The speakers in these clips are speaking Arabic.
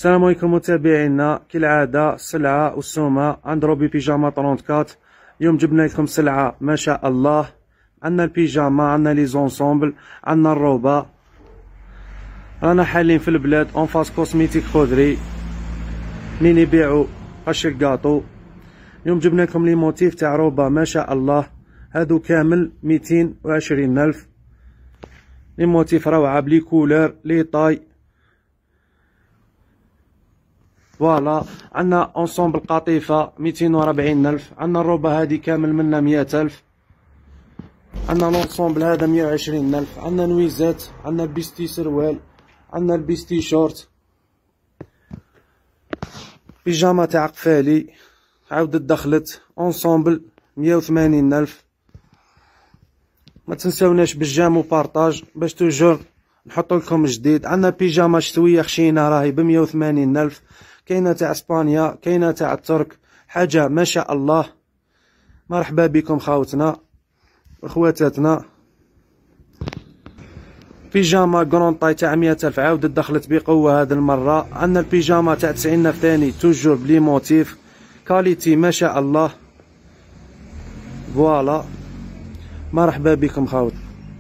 السلام عليكم متابعينا، كالعادة السلعة والسومة عند روبي بيجاما 34. اليوم جبنا لكم سلعة ما شاء الله. عندنا البيجاما، عندنا لي زونسومبل، عندنا الروبة. رانا حالين في البلاد اون فاس كوسميتيك خضري منين يبيعوا قش الكاطو. اليوم جبنا لكم لي موتيف تاع روبة ما شاء الله، هادو كامل 220,000. لي موتيف روعة بلي كولور لي طاي. فوالا عندنا اونسومبل قطيفة 240,000. عندنا الروبة هادي كامل منا 100,000. عندنا لونسومبل هذا 120,000. عندنا نويزات، عندنا البيستي سروال، عندنا البيستي شورت، بيجاما تاع قفالي عاودت دخلت اونسومبل 180,000. ما تنساوناش بالجام وبارطاج باش توجور نحط لكم جديد. عندنا بيجاما شتويه خشينه راهي ب 180,000. كاينه تاع اسبانيا، كاينه تاع الترك، حاجه ما شاء الله. مرحبا بكم خاوتنا واخواتاتنا. بيجاما كرون طاي تاع 100,000 عاودت دخلت بقوه هذه المره. عندنا البيجاما تاع 90,000 ثاني توجور بلي موتيف كاليتي ما شاء الله. فوالا مرحبا بكم خاوت.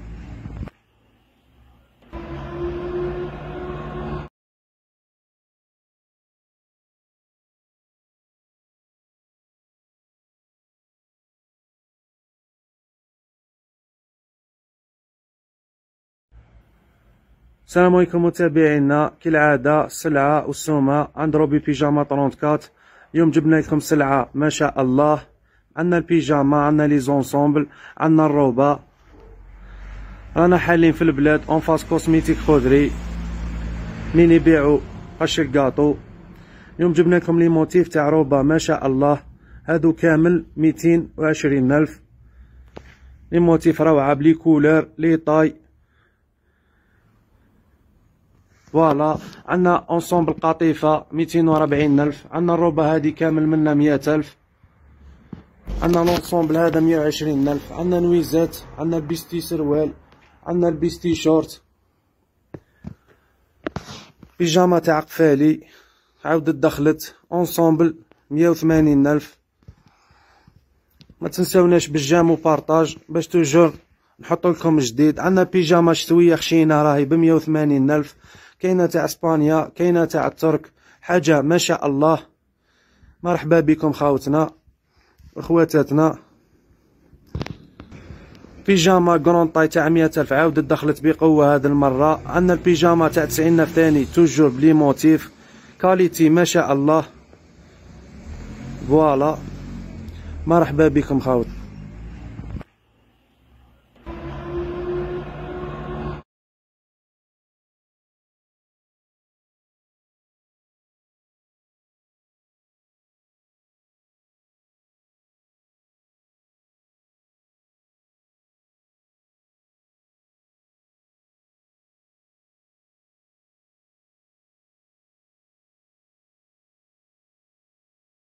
السلام عليكم متابعينا، كالعادة السلعة والسومة عند روبي بيجاما 34. اليوم جبنا لكم سلعة ما شاء الله. عندنا البيجاما، عندنا لي زونسومبل، عندنا الروبة. رانا حالين في البلاد اون فاس كوسميتيك خضري منين يبيعوا قش الكاطو. اليوم جبنا لكم لي موتيف تاع روبة ما شاء الله، هادو كامل 220,000. لي موتيف روعة بلي كولور لي طاي. فوالا عندنا اونسومبل قطيفة 240,000. عندنا الروبة هادي كامل منا 100,000. عندنا لونسومبل هذا 120,000. عندنا نويزات، عندنا البيستي سروال، عندنا البيستي شورت، بيجاما تاع قفالي عاودت دخلت اونسومبل 180,000. ما تنساوناش بالجام وبارطاج باش توجور نحط لكم جديد. عندنا بيجاما شتويه خشينه راهي ب 180,000. كاينه تاع اسبانيا، كاينه تاع الترك، حاجه ما شاء الله. مرحبا بكم خاوتنا واخواتاتنا. بيجاما كرون طاي تاع 100,000 عاودت دخلت بقوه هذه المره. عندنا البيجاما تاع 90,000 ثاني توجور بلي موتيف كاليتي ما شاء الله. فوالا مرحبا بكم خاوت.